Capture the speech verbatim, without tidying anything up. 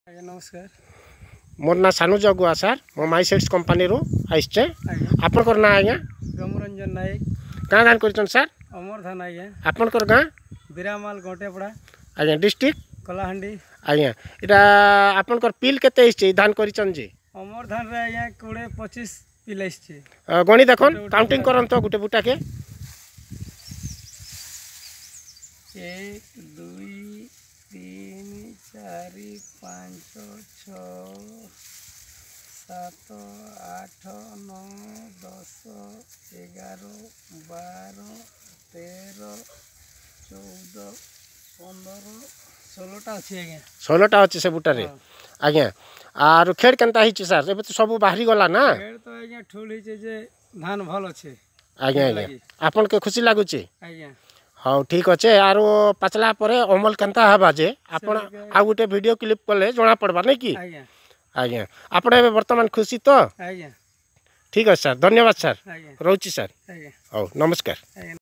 आज्ञा नमस्कार। मोर ना सानू जगुआ सर मो माई सेट्स कंपनी रू आइछे आपन कर ना आज्ञा रमरंजन नायक का धान करछन सर अमर धान आज्ञा आपन कर गाँ बिरामाल गोटेपड़ा आज्ञा डिस्ट्रिक्ट कलाहांडी आज्ञा इटा आपन कर पिल केते इछे धान करछन जी अमर धान रे आज्ञा कोड़े पच्चीस पिल आइछे गणी देखन काउंटिंग करन तो गुटे बुटा के एक दुई तीन चार पाँच छः सात आठ नौ दस एगार बार तेरह चौदह पंद्रह षोलटा अच्छी आज्ञा षोलटा अच्छे से बुटा रे आज्ञा आर खेड़ केनता हिची सर एबे तो सब बाहरी गला ना खेड़ तो आज्ञा ठूल हिचे जे धान भल अच्छे आज्ञा आज्ञा आपन के खुशी लागुचे आज्ञा हाँ ठीक अच्छे आर पाचला पर अमल केनता हवा जे आपण आ गुटे वीडियो क्लिप कले जना पड़बा नहीं कि आज्ञा आज्ञा आपण एबे वर्तमान खुशी तो आज्ञा ठीक है सर धन्यवाद सर आज्ञा रोची सर आज्ञा हो नमस्कार।